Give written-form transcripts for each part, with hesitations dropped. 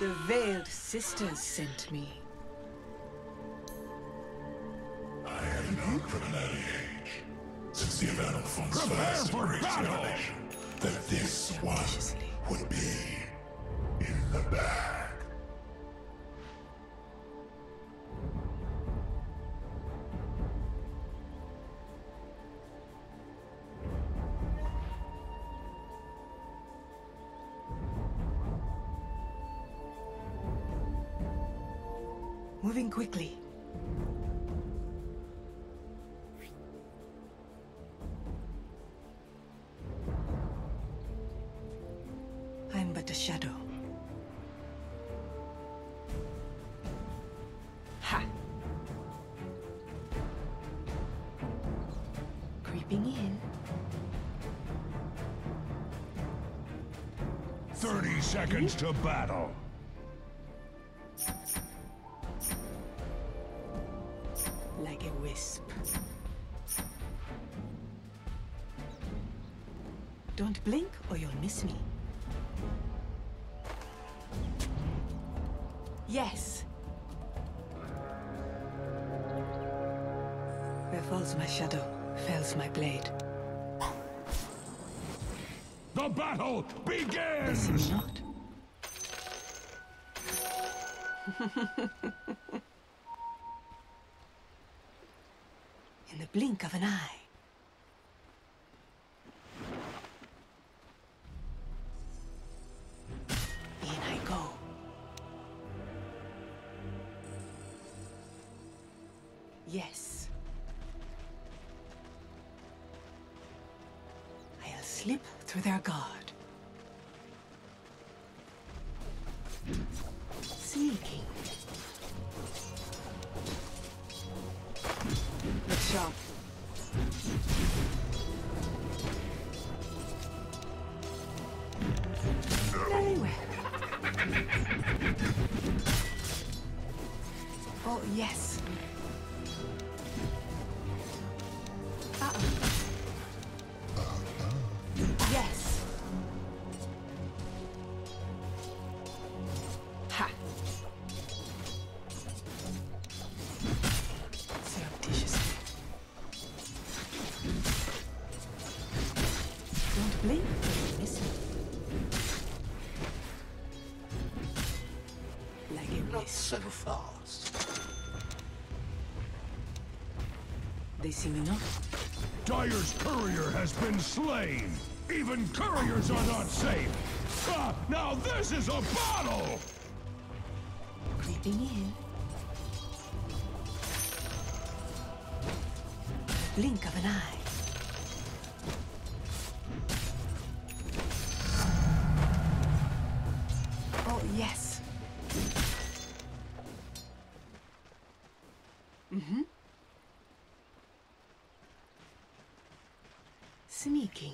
The Veiled Sisters sent me. I have known from an early age, since the event of Fon's first great revelation, that this one would be in the bag. Moving quickly. I'm but a shadow. Ha! Creeping in. 30 seconds to battle. Like a wisp. Don't blink or you'll miss me. Yes. Where falls my shadow, fells my blade. The battle They see begins! me not. In the blink of an eye. In I go. Yes. I'll slip through their guard. Sneaking. Look sharp. Very well. Oh, yes. Uh-oh. Yes. Ha. Surreptitiously. Don't blink or you'll miss me. Like a Not wisp. so fast. They see me not. Dyer's courier has been slain! Even couriers are not safe! Ah, now this is a battle! Creeping in. Blink of an eye. Oh, yes. Mm-hmm. Sneaking.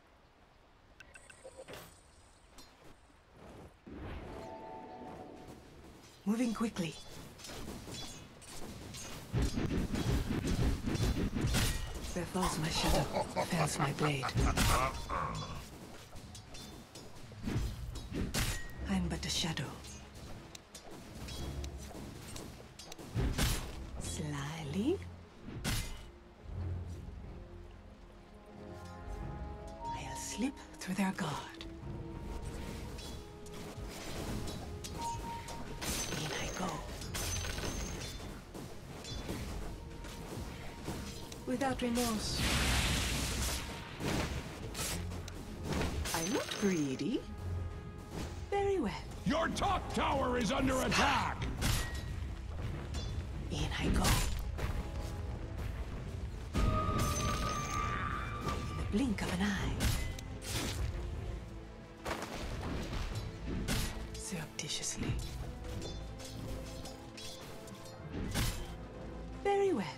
Moving quickly. Where falls my shadow, fells my blade. I'm but a shadow. Slyly. I'll slip through their guard. In I go. Without remorse. I'm not greedy. Very well. Your top tower is under attack! In I go. In the blink of an eye. Surreptitiously. Very well.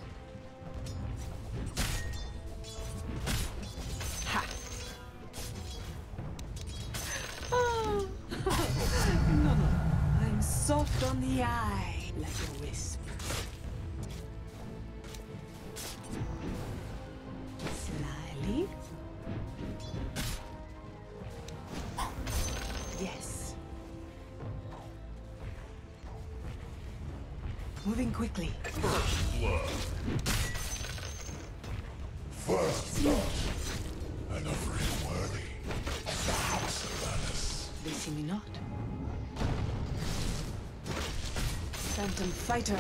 Ha! Oh. No, no. I'm soft on the eye, like a wisp. Slyly. Yes. Moving quickly. First blood. First blood. An offering worthy of the House of Valis. They see me not. Phantom Fighter.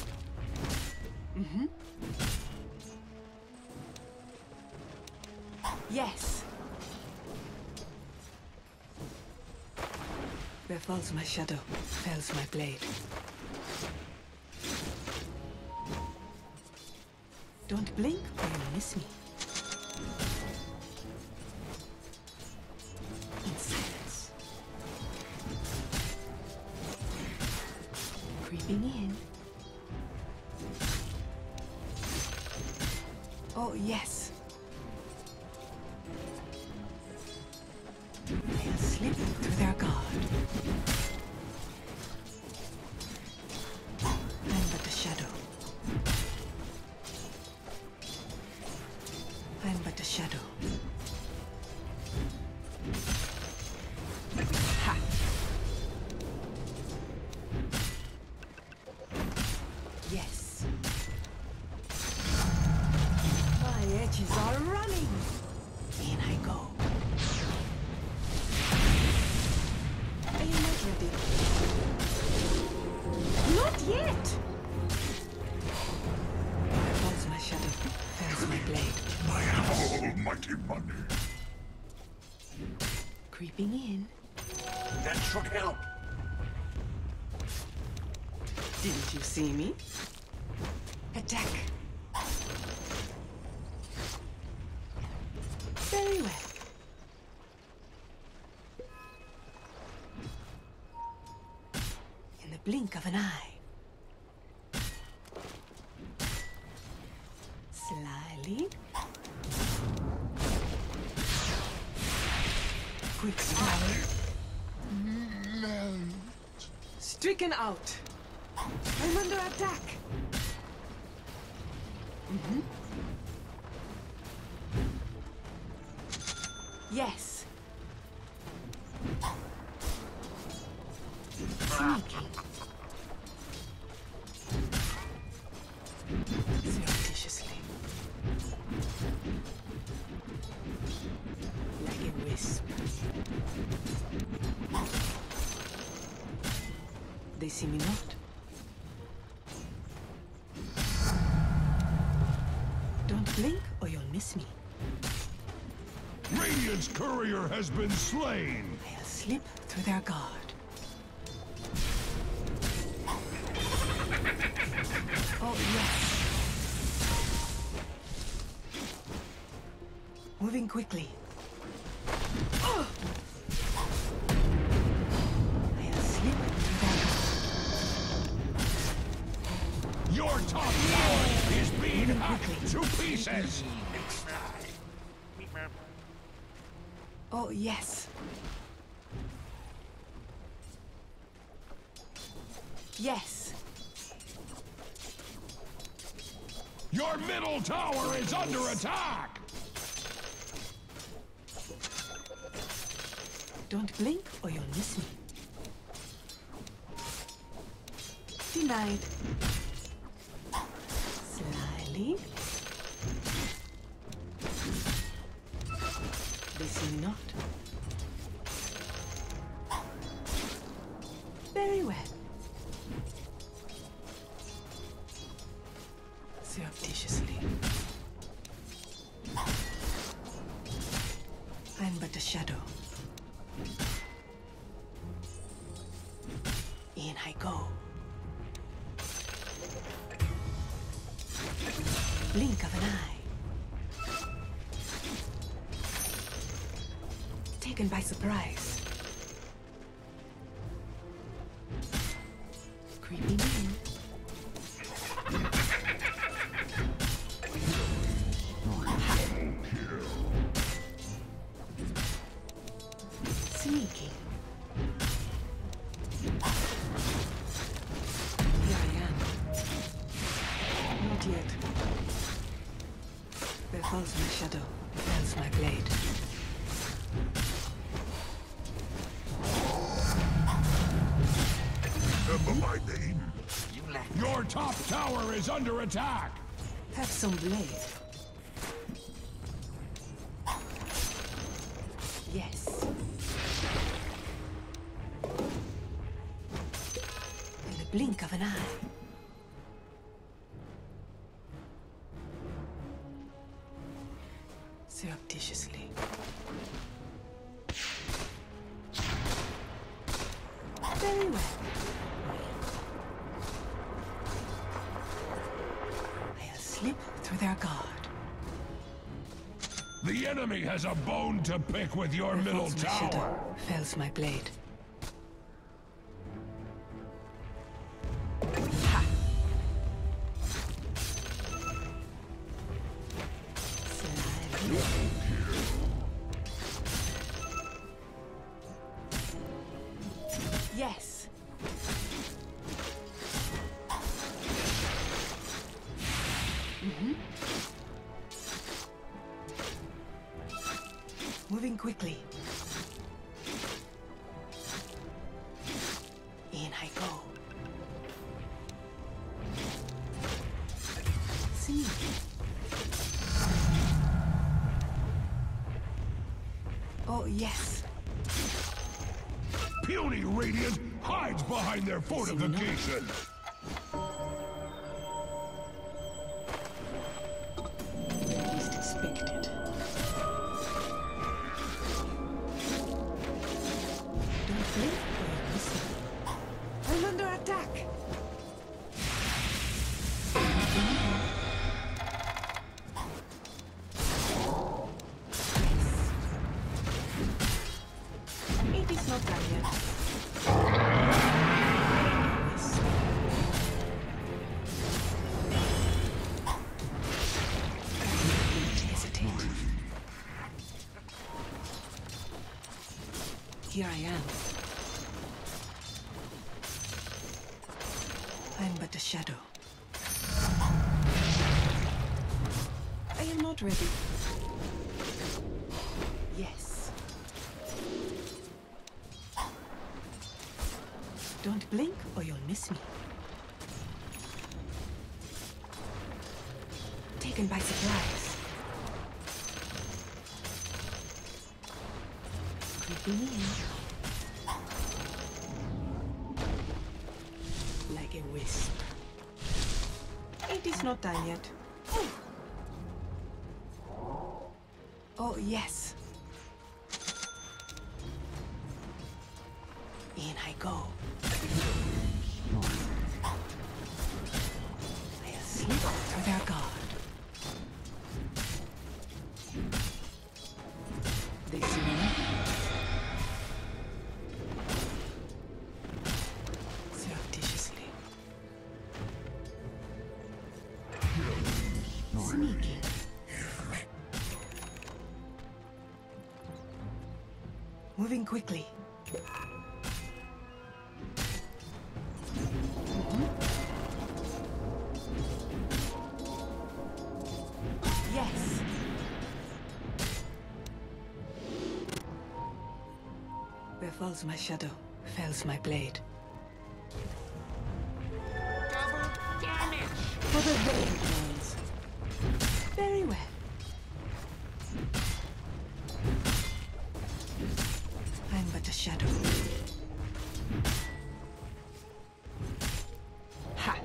Yes. Where falls my shadow, fells my blade. Don't blink or you'll miss me. In silence. Creeping in. Oh, yes. They'll slip through their guard. I'm but a shadow. I'm but a shadow. Ha! Yes. My edges are running. In I go. Are you not ready? Not yet! Falls my shadow, fells my blade. My almighty money. Creeping in. That should help. Didn't you see me? Attack. Very well. In the blink of an eye. Slyly. Quick swallow. Stricken out. I'm under attack. Yes. Sneaky. Surreptitiously. Like a wisp. They see me not. Don't blink or you'll miss me. Radiant's courier has been slain. I'll slip through their guard. Oh, yes. Moving quickly. Oh! I'll slip through their guard. Your top tower is being hacked to pieces. Oh, yes. Yes. Your middle tower is under attack. Don't blink or you'll miss me. Denied. Slyly. They see me not. Very well. Surreptitiously. I'm but a shadow. In I go. Blink of an eye. Taken by surprise. Creeping in. Sneaking. Here I am. Not yet. Where falls my shadow, fells my blade. Remember my name. You lack Your top tower is under attack! Have some blade. Yes. In the blink of an eye. Surreptitiously. Very well. I'll slip through their guard. The enemy has a bone to pick with your middle Falls my tower! shadow, fells my blade. Ha! Slide. Yes. Moving quickly. In I go. See. Oh, yes. Puny Radiant hides behind their fortifications! Least expected. Don't blink or you'll miss it. I'm under attack. It is not done yet. Yes. Don't hesitate. Here I am. I'm but a shadow. I am not ready. Yes. Don't blink or you'll miss me. Taken by surprise. Creeping in. Like a wisp. It is not time yet. Oh, yes. In I go. I'll slip through their guard. They see me. Surreptitiously. Sneaking. Moving quickly. Yes. Where falls my shadow, fells my blade. Double damage! For the valiant ones. Very well. I'm but a shadow. Ha!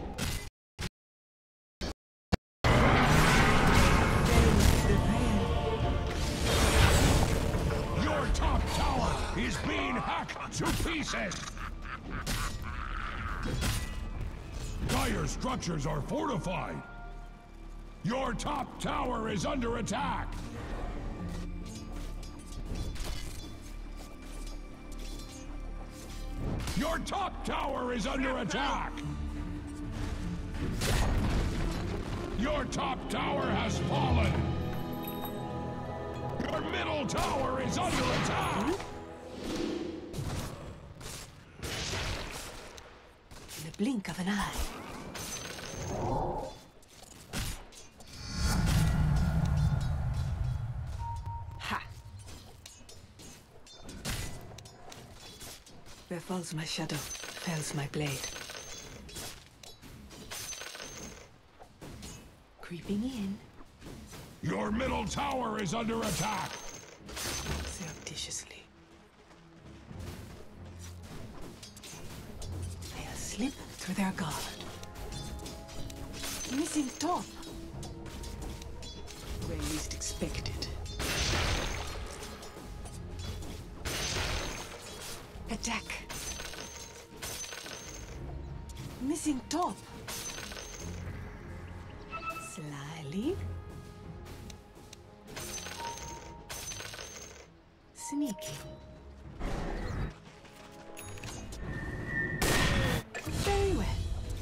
Your top tower is being hacked to pieces! Dire structures are fortified! Your top tower is under attack! Your top tower is under attack! Your top tower has fallen! Your middle tower is under attack! In the blink of an eye. Ha! Where falls my shadow, fells my blade. Creeping in. Your middle tower is under attack! Surreptitiously. They'll slip through their guard. Missing top. Where least expected. Attack. Missing top. Slyly. Sneaking. Very well.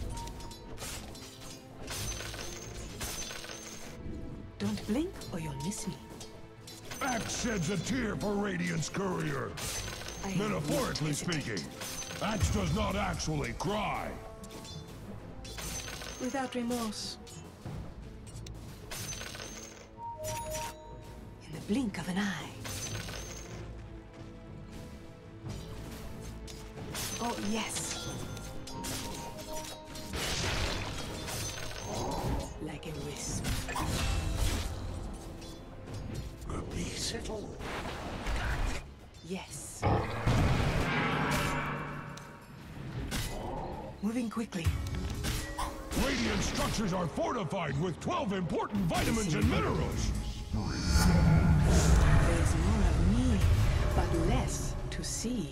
Don't blink or you'll miss me. Axe sheds a tear for Radiant's courier. I Metaphorically won't hesitate. speaking, Axe does not actually cry. Without remorse. In the blink of an eye. Oh, yes. Like a wisp. Be settled. Yes. Moving quickly. Radiant structures are fortified with 12 important vitamins and minerals. There's more of me, but less to see.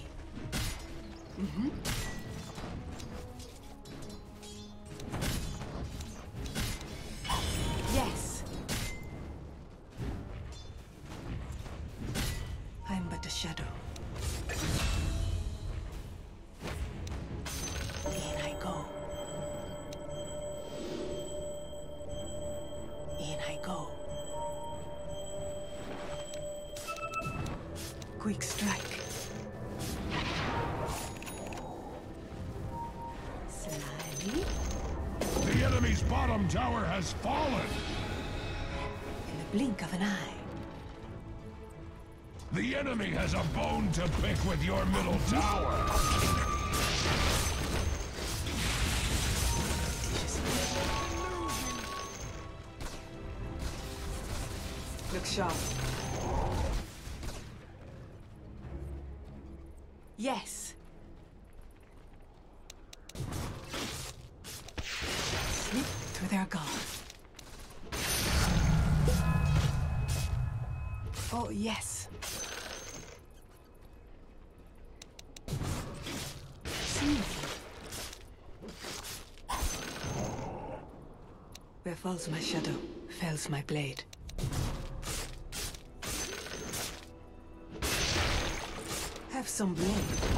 Yes. I'm but a shadow. In I go. In I go. Quick strike. Slyly. The enemy's bottom tower has fallen. In the blink of an eye. The enemy has a bone to pick with your middle tower. Look sharp. Yes. Slip through their guard. Oh, yes. Sneaky. Where falls my shadow, fells my blade. Have some blade.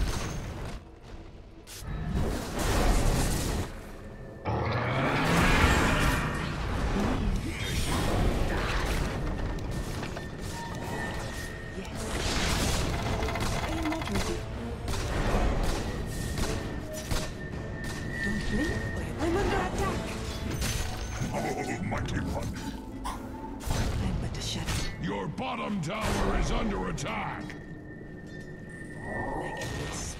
Bottom tower is under attack. Like a wisp.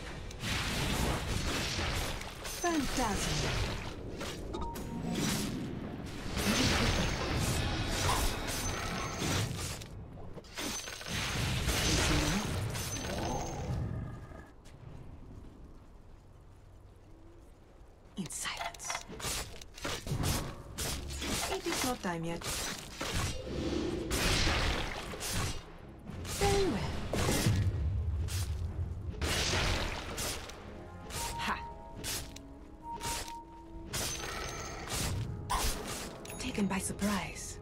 Phantasm. In silence. It is not time yet. Very well. Ha! Taken by surprise.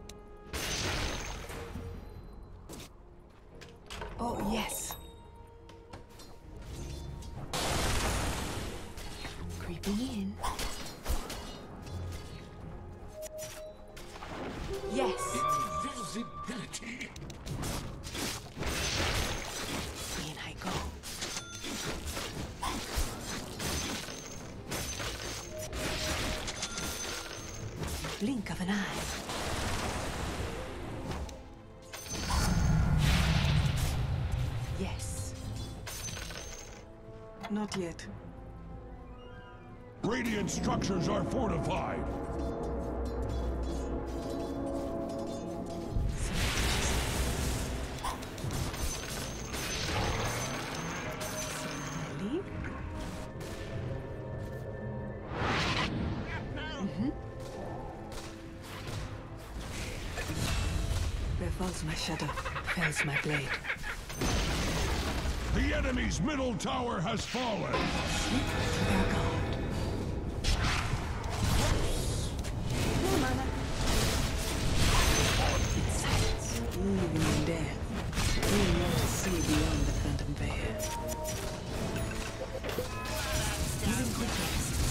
Oh, yes. Creeping in. Yes. Invisibility. In I go. Blink of an eye. Yes. Not yet. Radiant structures are fortified. falls my shadow, fells my blade. The enemy's middle tower has fallen. Slip to their guard. No mana. In silence, even in death, we know to see beyond the phantom veil. Moving quickly.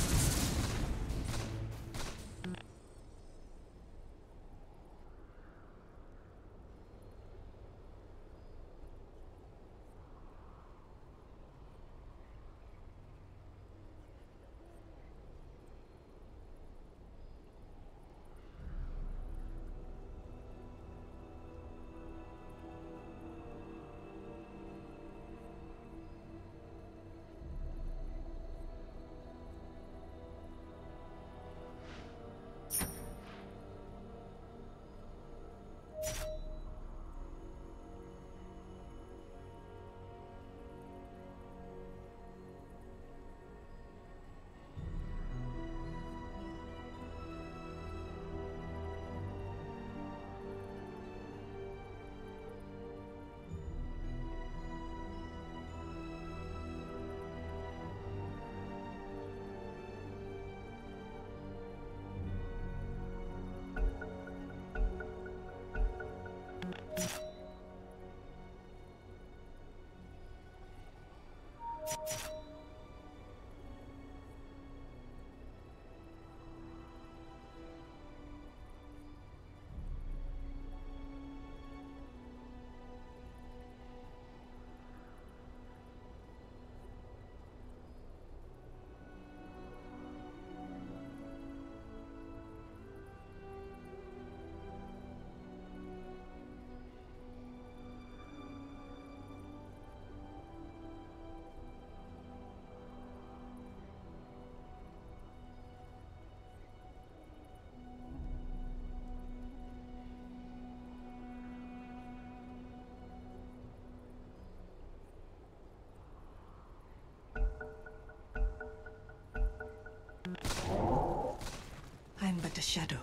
I'm but a shadow.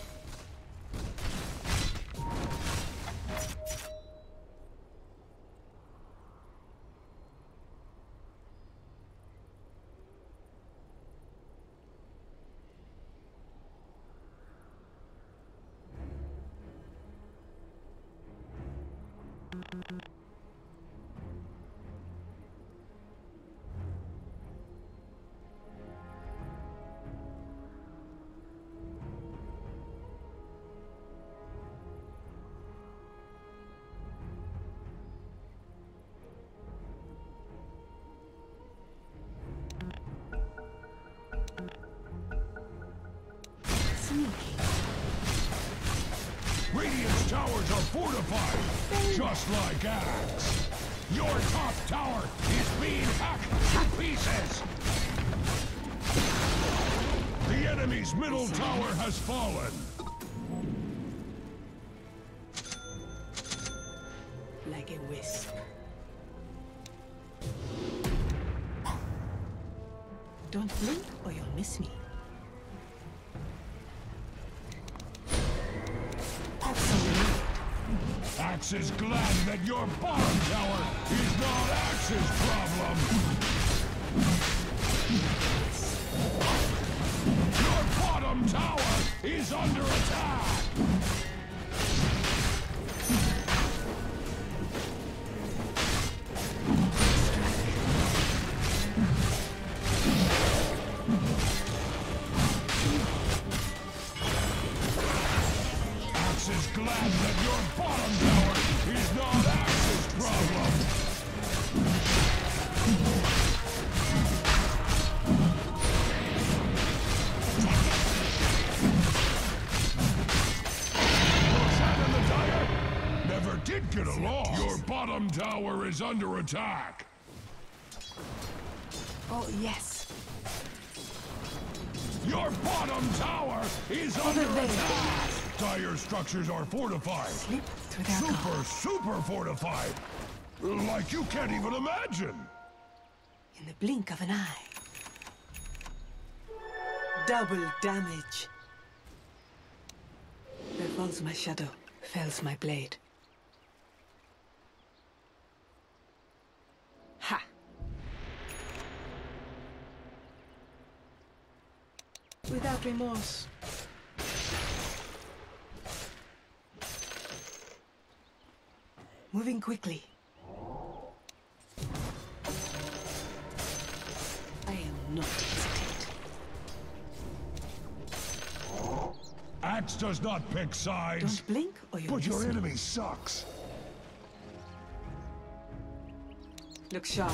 Radiant's towers are fortified, just like Axe. Your top tower is being hacked to pieces. The enemy's middle tower has fallen. Like a wisp. Don't blink or you'll miss me. Axe is glad that your bottom tower is not Axe's problem. Your bottom tower is under attack. Axe is glad that your bottom tower is not Axe's problem. Roxanne and the Dire never did get along. Your bottom tower is under attack. Oh, yes. Your bottom tower is under attack. Dire structures are fortified. Slip through their guard. Super fortified. Like you can't even imagine. In the blink of an eye. Double damage. There falls my shadow, fells my blade. Without remorse. Moving quickly. I am not hesitate. Axe does not pick sides. Don't blink or you'll But your miss me. enemy sucks. Look sharp.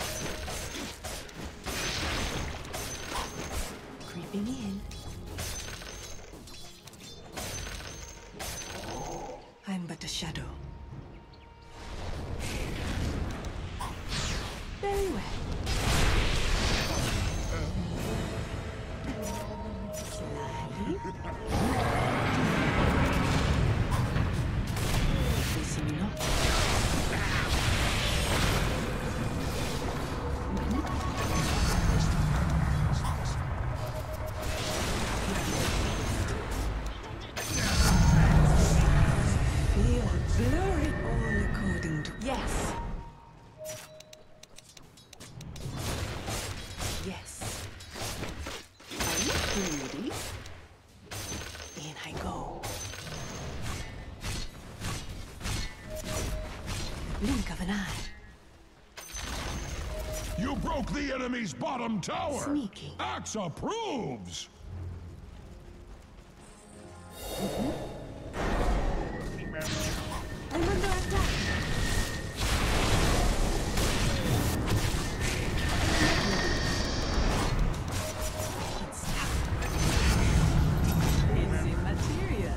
Creeping in. I'm but a shadow. Very well. Slyly. They see me not. Feel blurry, all according to... Yes. Yes. Are you ready? In I go. Blink of an eye. You broke the enemy's bottom tower. Sneaky. Axe approves. I'm under attack. Easy material.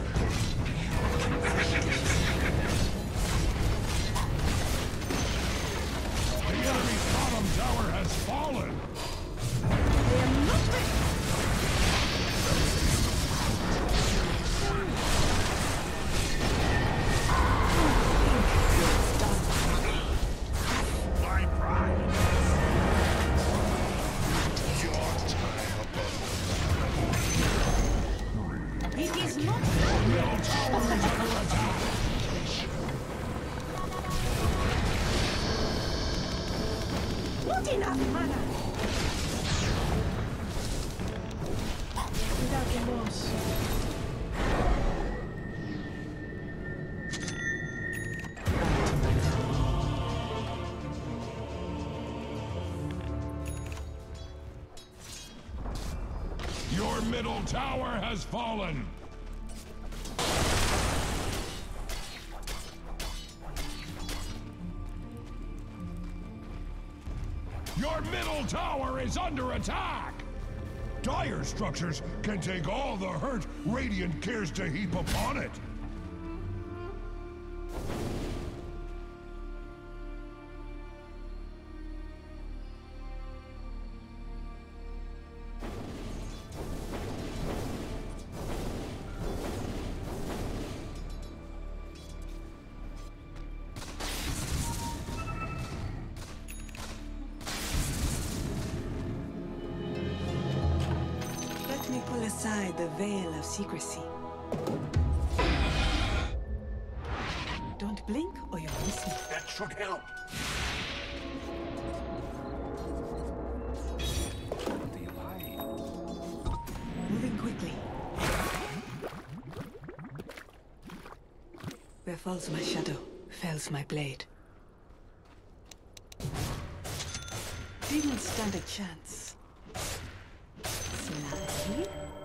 The enemy's bottom tower has fallen. I am not ready. My pride. It is not Middle tower is under attack. not enough mana. Without remorse. Your middle tower has fallen. Your middle tower is under attack! Dire structures can take all the hurt Radiant cares to heap upon it. Let me pull aside the veil of secrecy. Don't blink or you'll miss me. That should help. Moving quickly. Where falls my shadow, fells my blade. Didn't stand a chance. Slyly.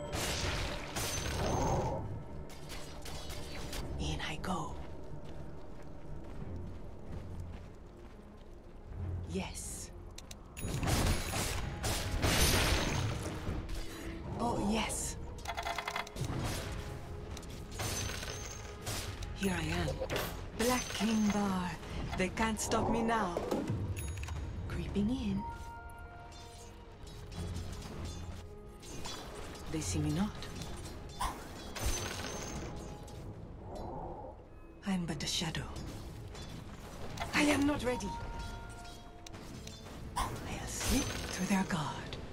In I go. Yes. Oh, yes. Here I am. Black King Bar. They can't stop me now. Creeping in. They see me not. I'm but a shadow. I am not ready. I'll slip through their guard.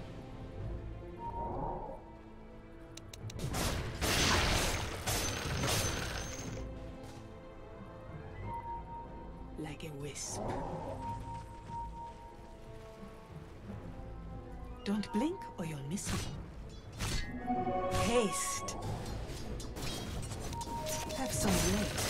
Like a wisp. Don't blink or you'll miss me. Haste. Have some weight.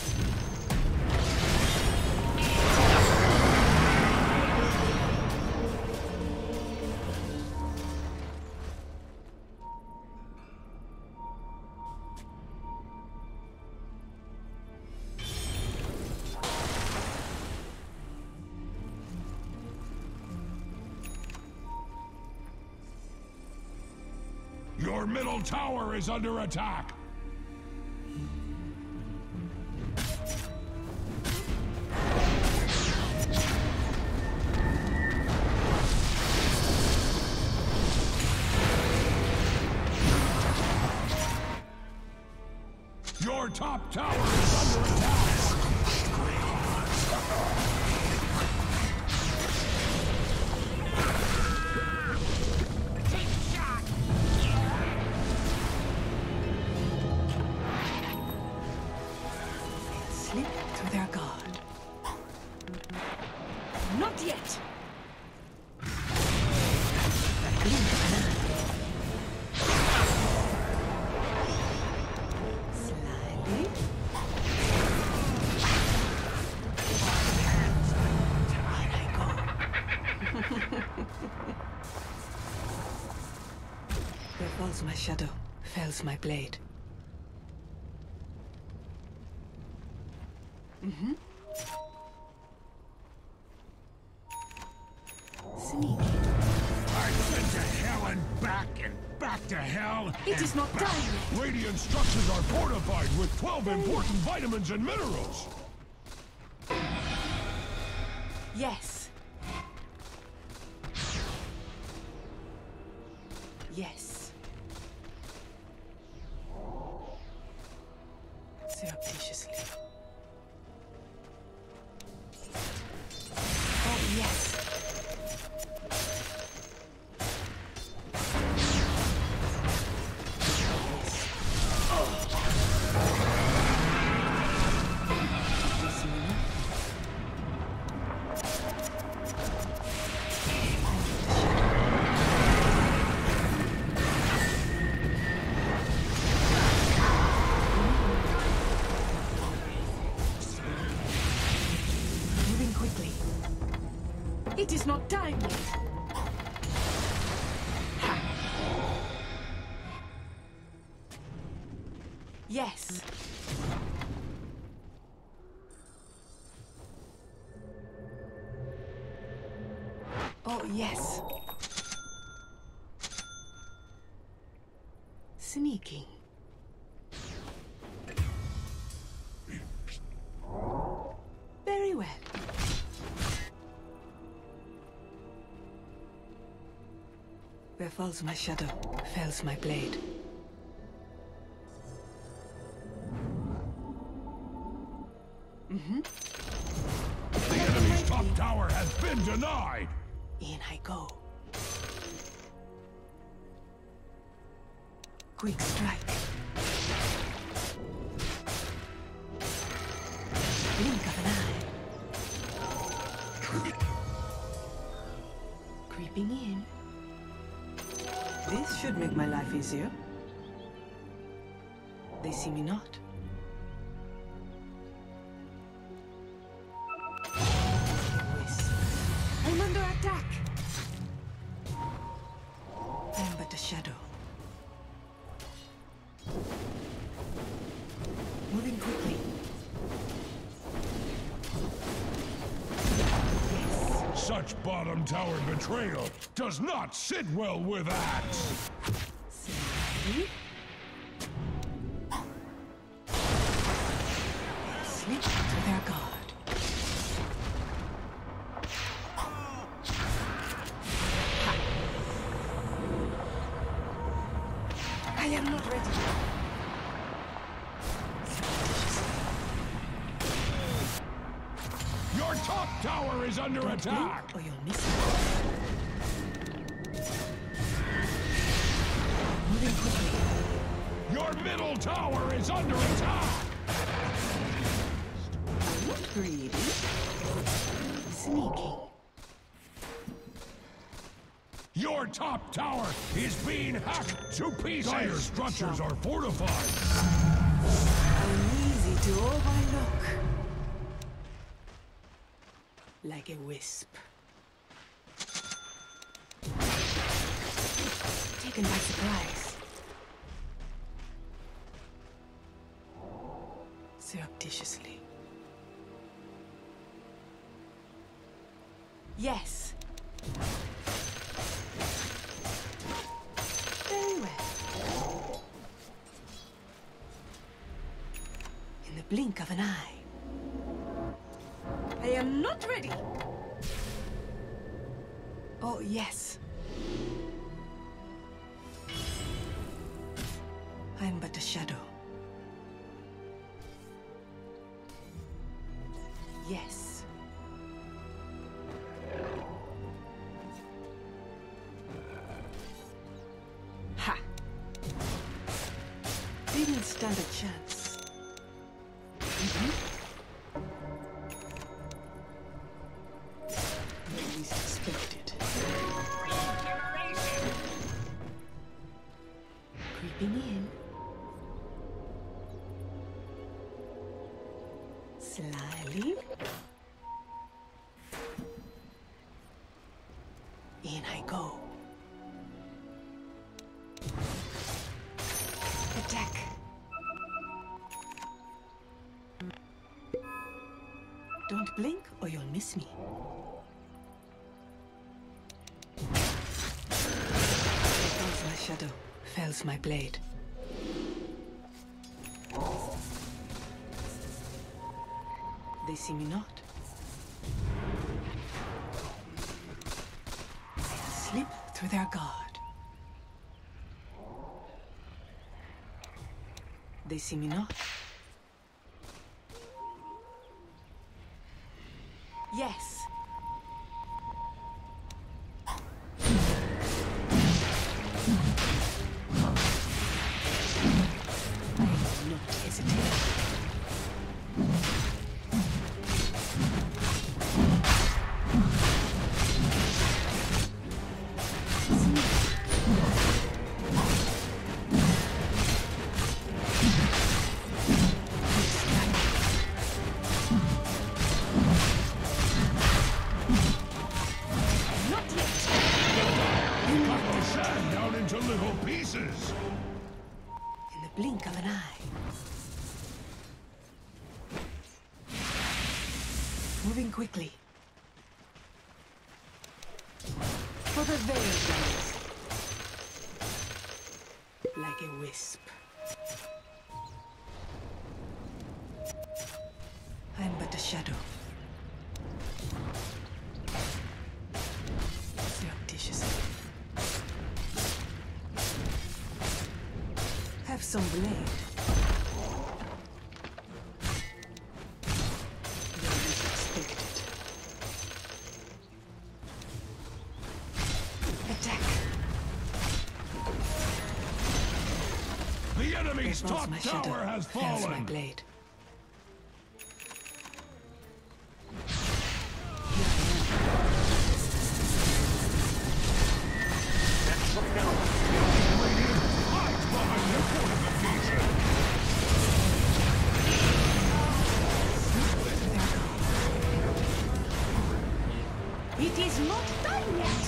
Your middle tower is under attack! Your top tower is under attack! Slip through their guard. Not yet! Slyly. Here I go. Where falls my shadow, fells my blade. Sneaky. I've been to hell and back to hell. It is not done yet. Radiant structures are fortified with 12 important vitamins and minerals. Yes. Yes. Surreptitiously. Oh, yes. Moving quickly. It is not time yet. Ha. Yes. Oh, yes. Sneaking. Very well. Where falls my shadow, fells my blade. The enemy's top tower has been denied. In I go. Quick strike. Blink of an eye. Creeping in. This should make my life easier. They see me not. Whisper. I'm under attack. I am but a shadow. Moving quickly. Yes. Such bottom tower betrayal does not sit well with Axe. Slightly. Slip through their guard. Ha. I am not ready. Your top tower is under attack. Or you'll miss it. Moving quickly. Your middle tower is under attack. Not greedy. Sneaking. Your top tower is being hacked to pieces! Dire structures are fortified! I'm easy to overlook. Like a wisp. Taken by surprise. Surreptitiously. Yes. Very well. In the blink of an eye. I am not ready. Oh, yes. I'm but a shadow. Yes. Ha! Didn't stand a chance. Least expected. Creeping in. Slyly. In I go. Attack. Don't blink or you'll miss me. My shadow fells my blade. They see me not. Slip through their guard. They see me not. Yes. Blink of an eye. Moving quickly. For the veiled ones. Like a wisp. I'm but a shadow. Surreptitiously. Have some blade. Least expected. Attack. The enemy's There goes top my shadow. tower has Fells my fallen! blade. It is not done yet!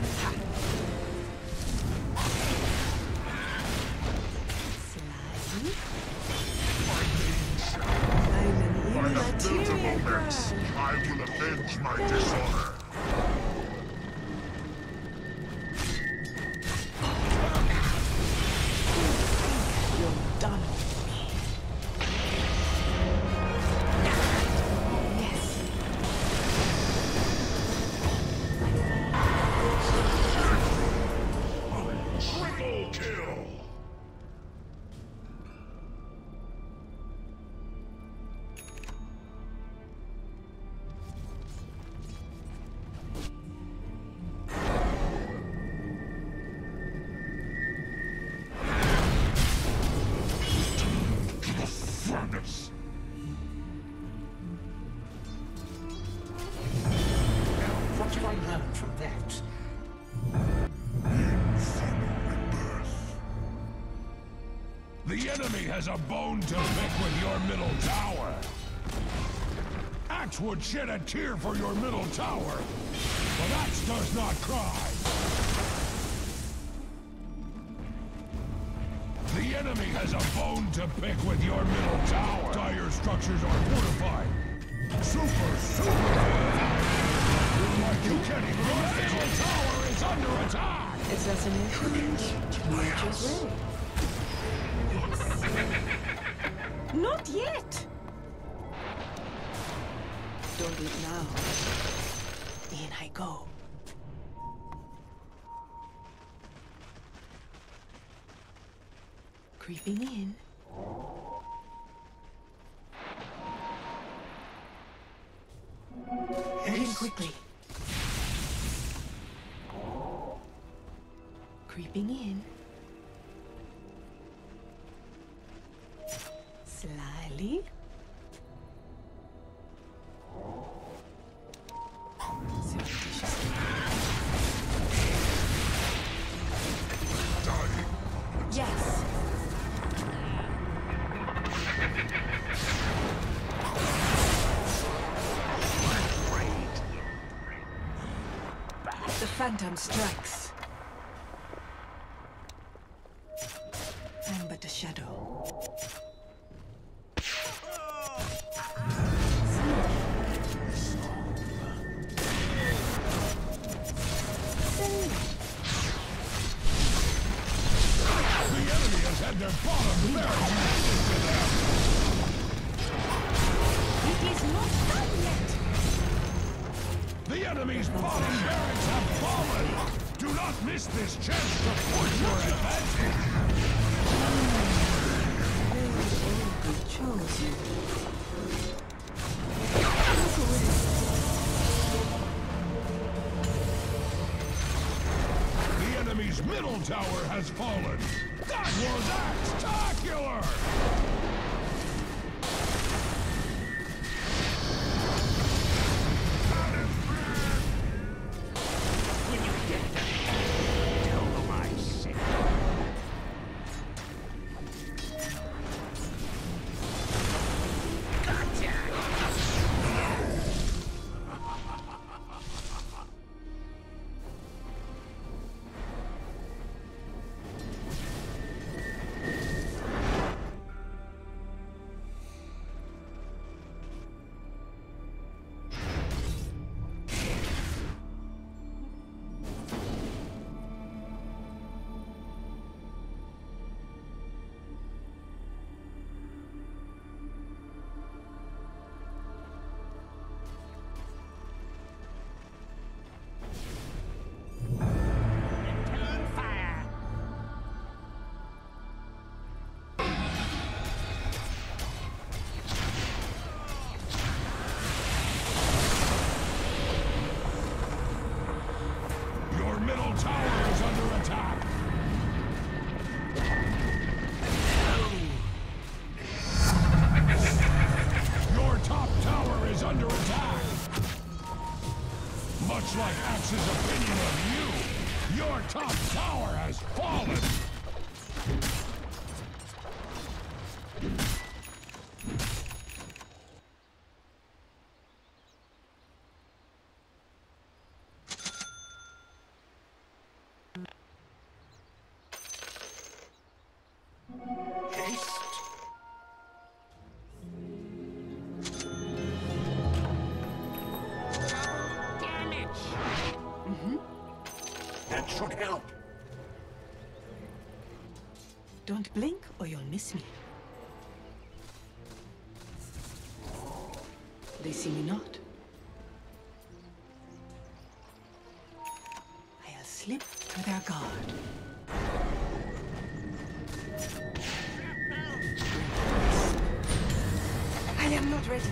Slyly. The enemy has a bone to pick with your middle tower. Axe would shed a tear for your middle tower, but Axe does not cry. The enemy has a bone to pick with your middle tower. Dire structures are fortified. Super! Like you can't even your middle tower is under attack! Assassination? Nature's way. Yes. Not yet! Don't look now. In I go. Creeping in. Moving quickly. Creeping in. Slyly. Surreptitiously. Yes. The phantom strikes. I'm but a shadow. Had their bottom barracks to them. It is not done yet. The enemy's bottom barracks have fallen. Do not miss this chance to push your advantage. They chose you. The enemy's middle tower has fallen. That was spectacular! When you get there, tell them I said. Gotcha! Return fire! Your middle tower is under attack. Your top tower is under attack. Much like Axe's opinion of you, your top tower has fallen. Damage! That should help. Don't blink or you'll miss me. They see me not. I'll slip to their guard. I am not ready.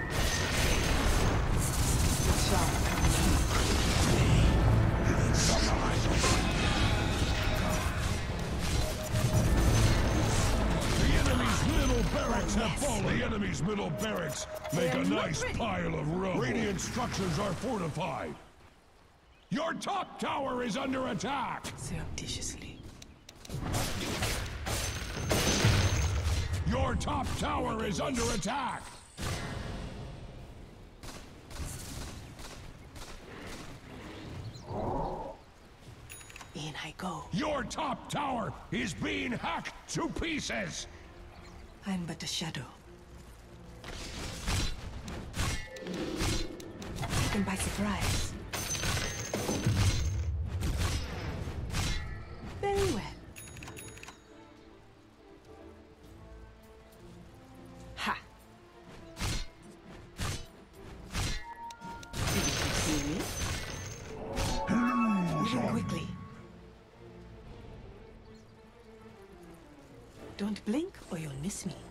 The enemy's middle barracks have fallen. The enemy's middle barracks make a nice pile of rubble. Radiant structures are fortified. Your top tower is under attack. Surreptitiously. Your top tower is under attack! In I go. Your top tower is being hacked to pieces! I'm but a shadow. Taken by surprise. Very well. Ha! Did you see me? Moving quickly. Don't blink or you'll miss me.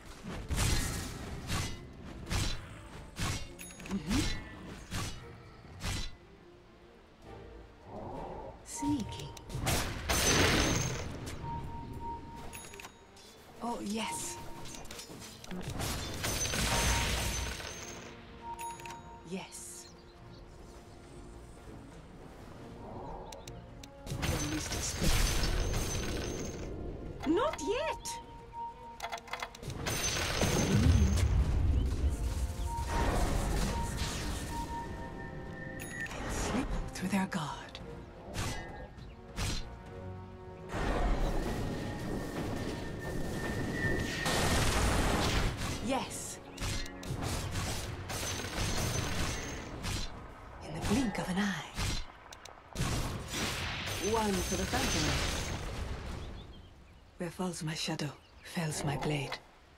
Sneaking. Oh, yes. Yes. The least expected. Not yet! They'll slip through their guard. Yes. In the blink of an eye. One for the phantom. Where falls my shadow, fells my blade.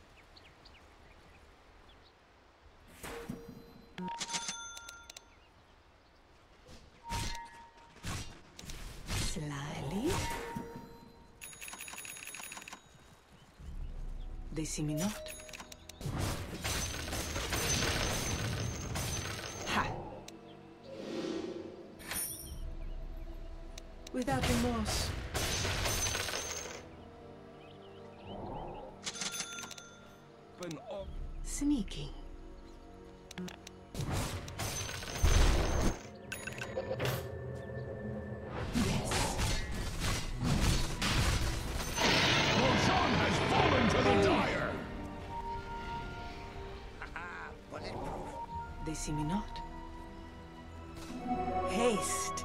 Slyly. They see me not. Ha! Without remorse. Sneaking. Yes. Roshan has fallen to the Dire! They see me not. Haste.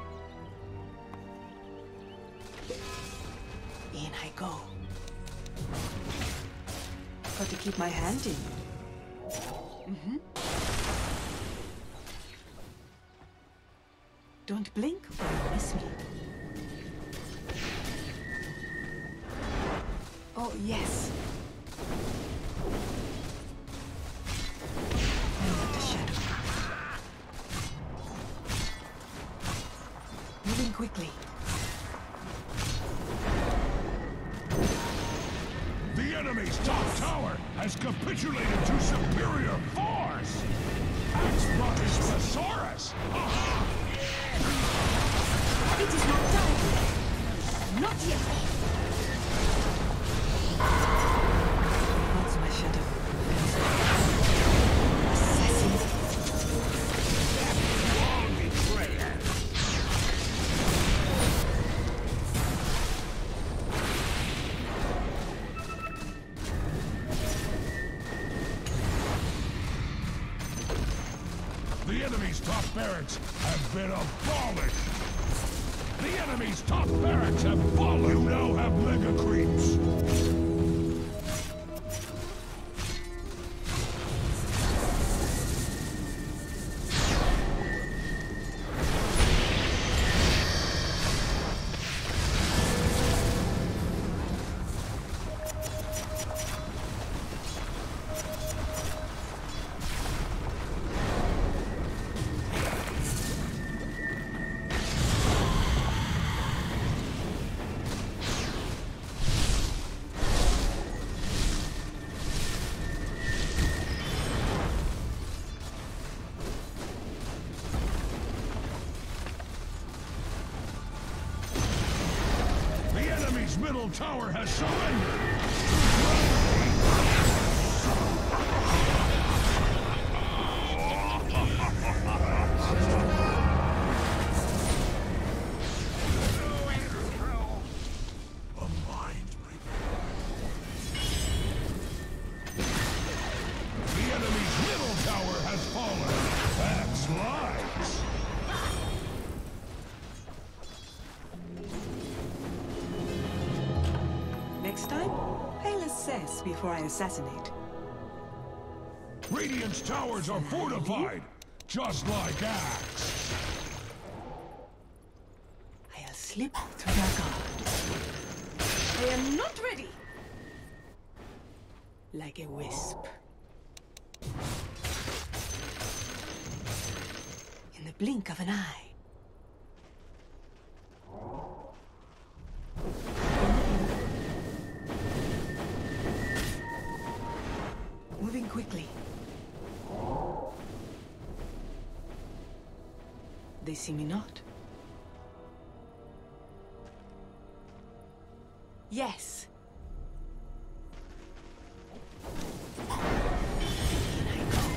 In I go. Got to keep my hand in. Don't blink or you'll miss me. Oh, yes. I'm but a shadow. Moving quickly. The enemy's top tower has capitulated to superior force! Axe Brontosaurus! Aha! It is not done. Not yet. What's my shadow? Assassin. Long betrayer. The enemy's top barracks have been abolished! The enemy's top barracks have fallen! You now have mega creeps! Middle tower has surrendered! Next time, I'll assess before I assassinate. Radiant's towers are fortified, just like Axe. I'll slip through their guard. I am not ready! Like a wisp. In the blink of an eye. Moving quickly. They see me not. Yes. In I go.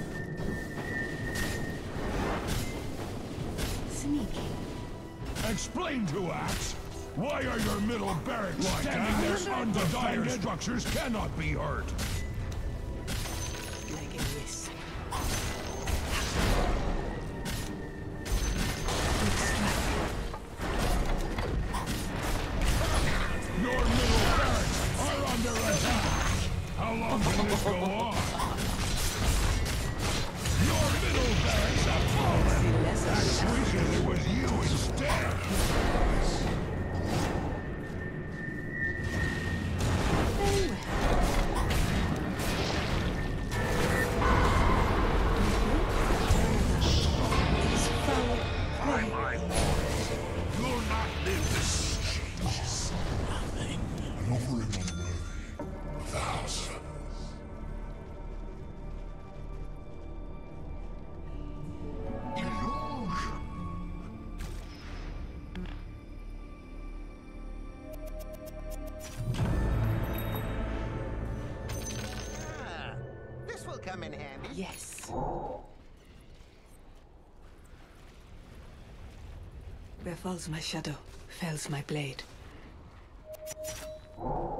Sneaky. Explain to Axe. Why are your middle barracks standing there undefended? Dire structures cannot be hurt. Like a wisp. Your middle barracks are under attack. How long can this go on? Your middle barracks have fallen. Axe wishes it was you instead. Very By my lords, you'll not live to see changes. Nothing. An offering unworthy of the house. Illusion. This will come in handy. Yes. Where falls my shadow, fells my blade.